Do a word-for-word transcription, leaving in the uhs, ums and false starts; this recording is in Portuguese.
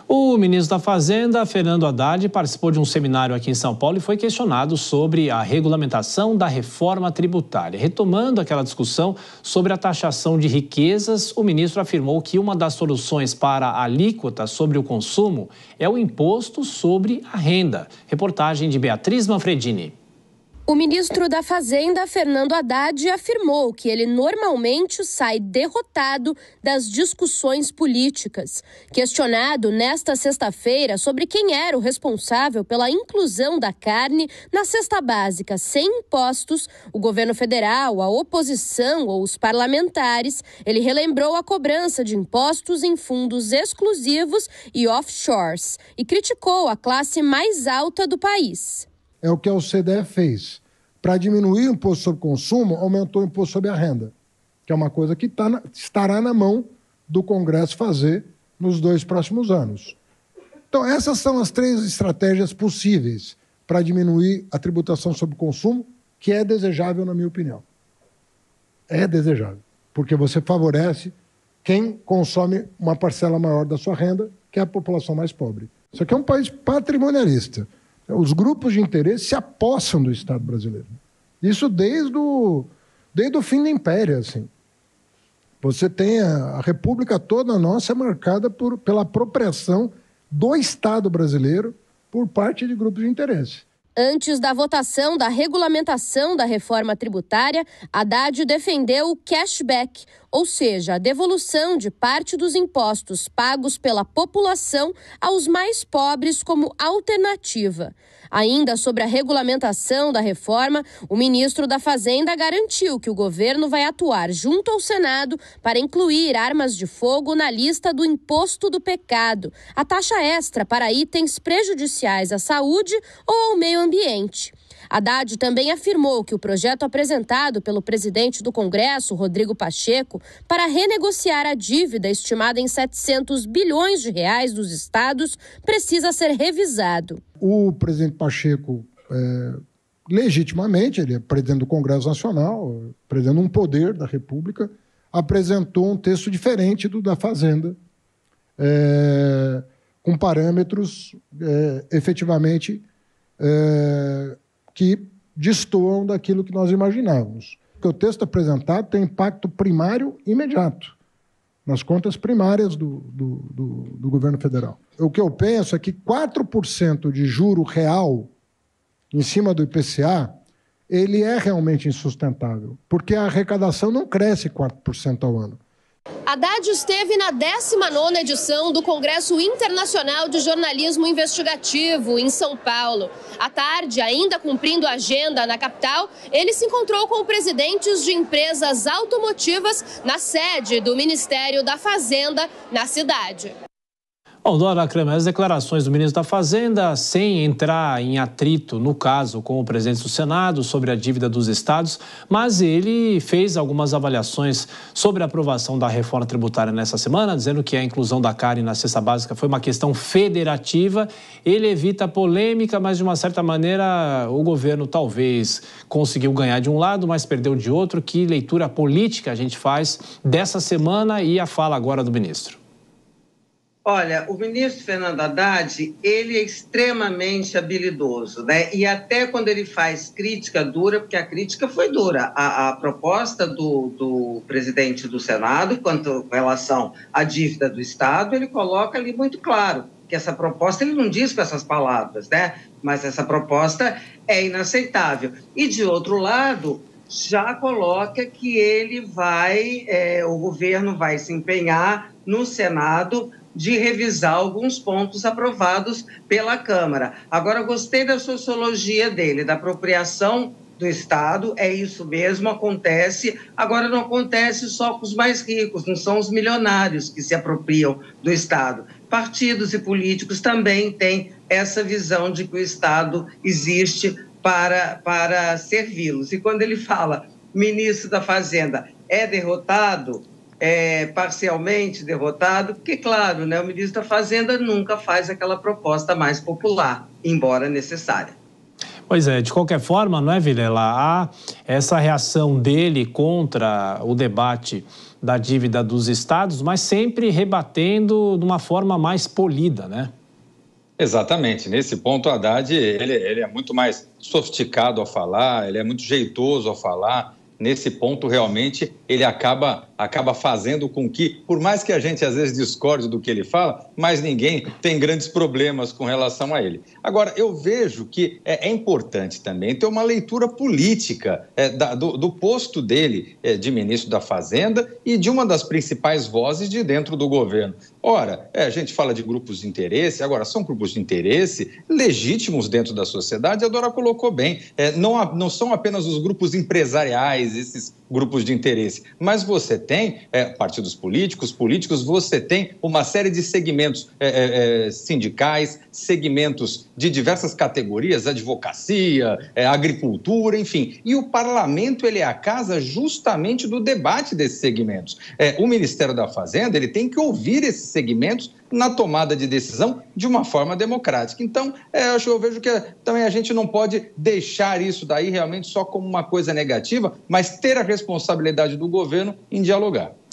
O ministro da Fazenda, Fernando Haddad, participou de um seminário aqui em São Paulo e foi questionado sobre a regulamentação da reforma tributária. Retomando aquela discussão sobre a taxação de riquezas, o ministro afirmou que uma das soluções para a alíquota sobre o consumo é o imposto sobre a renda. Reportagem de Beatriz Manfredini. O ministro da Fazenda, Fernando Haddad, afirmou que ele normalmente sai derrotado das discussões políticas. Questionado nesta sexta-feira sobre quem era o responsável pela inclusão da carne na cesta básica sem impostos, o governo federal, a oposição ou os parlamentares, ele relembrou a cobrança de impostos em fundos exclusivos e offshores e criticou a classe mais alta do país. É o que a O C D E fez. Para diminuir o imposto sobre consumo, aumentou o imposto sobre a renda, que é uma coisa que tá na, estará na mão do Congresso fazer nos dois próximos anos. Então, essas são as três estratégias possíveis para diminuir a tributação sobre consumo, que é desejável, na minha opinião. É desejável, porque você favorece quem consome uma parcela maior da sua renda, que é a população mais pobre. Isso aqui é um país patrimonialista. Os grupos de interesse se apossam do Estado brasileiro. Isso desde o, desde o fim do Império, assim. Você tem a, a República toda nossa marcada por, pela apropriação do Estado brasileiro por parte de grupos de interesse. Antes da votação da regulamentação da reforma tributária, Haddad defendeu o cashback, ou seja, a devolução de parte dos impostos pagos pela população aos mais pobres como alternativa. Ainda sobre a regulamentação da reforma, o ministro da Fazenda garantiu que o governo vai atuar junto ao Senado para incluir armas de fogo na lista do imposto do pecado, a taxa extra para itens prejudiciais à saúde ou ao meio ambiente. Haddad também afirmou que o projeto apresentado pelo presidente do Congresso, Rodrigo Pacheco, para renegociar a dívida estimada em setecentos bilhões de reais dos estados precisa ser revisado. O presidente Pacheco, é, legitimamente, ele é presidente do Congresso Nacional, presidente um poder da República, apresentou um texto diferente do da Fazenda, é, com parâmetros é, efetivamente é, que destoam daquilo que nós imaginávamos. Porque o texto apresentado tem impacto primário imediato, nas contas primárias do, do, do, do governo federal. O que eu penso é que quatro por cento de juro real em cima do I P C A, ele é realmente insustentável, porque a arrecadação não cresce quatro por cento ao ano. Haddad esteve na décima nona edição do Congresso Internacional de Jornalismo Investigativo, em São Paulo. À tarde, ainda cumprindo a agenda na capital, ele se encontrou com presidentes de empresas automotivas na sede do Ministério da Fazenda, na cidade. Bom, Dora Kramer, as declarações do ministro da Fazenda, sem entrar em atrito, no caso, com o presidente do Senado, sobre a dívida dos estados, mas ele fez algumas avaliações sobre a aprovação da reforma tributária nessa semana, dizendo que a inclusão da carne na cesta básica foi uma questão federativa. Ele evita a polêmica, mas, de uma certa maneira, o governo talvez conseguiu ganhar de um lado, mas perdeu de outro. Que leitura política a gente faz dessa semana e a fala agora do ministro? Olha, o ministro Fernando Haddad, ele é extremamente habilidoso, né? E até quando ele faz crítica dura, porque a crítica foi dura, a, a proposta do, do presidente do Senado, quanto à relação à dívida do Estado, ele coloca ali muito claro que essa proposta, ele não diz com essas palavras, né? Mas essa proposta é inaceitável. E, de outro lado, já coloca que ele vai, é, o governo vai se empenhar no Senado de revisar alguns pontos aprovados pela Câmara. Agora, gostei da sociologia dele, da apropriação do Estado, é isso mesmo, acontece. Agora, não acontece só com os mais ricos, não são os milionários que se apropriam do Estado. Partidos e políticos também têm essa visão de que o Estado existe para, para servi-los. E quando ele fala, ministro da Fazenda é derrotado, É, parcialmente derrotado, porque, claro, né, o ministro da Fazenda nunca faz aquela proposta mais popular, embora necessária. Pois é, de qualquer forma, não é, Vilela? Há essa reação dele contra o debate da dívida dos estados, mas sempre rebatendo de uma forma mais polida, né? Exatamente. Nesse ponto, o Haddad ele, ele é muito mais sofisticado ao falar, ele é muito jeitoso ao falar. Nesse ponto, realmente, ele acaba, acaba fazendo com que, por mais que a gente às vezes discorde do que ele fala, mas ninguém tem grandes problemas com relação a ele. Agora, eu vejo que é, é importante também ter uma leitura política é, da, do, do posto dele é, de ministro da Fazenda e de uma das principais vozes de dentro do governo. Ora, é, a gente fala de grupos de interesse, agora são grupos de interesse legítimos dentro da sociedade, a Dora colocou bem, é, não, não são apenas os grupos empresariais, esses grupos de interesse, mas você tem é, partidos políticos, políticos, você tem uma série de segmentos é, é, sindicais, segmentos de diversas categorias, advocacia, é, agricultura, enfim. E o parlamento ele é a casa justamente do debate desses segmentos. É, o Ministério da Fazenda ele tem que ouvir esses segmentos na tomada de decisão de uma forma democrática. Então, é, eu, eu vejo que também a gente não pode deixar isso daí realmente só como uma coisa negativa, mas ter a responsabilidade do governo em dialogar.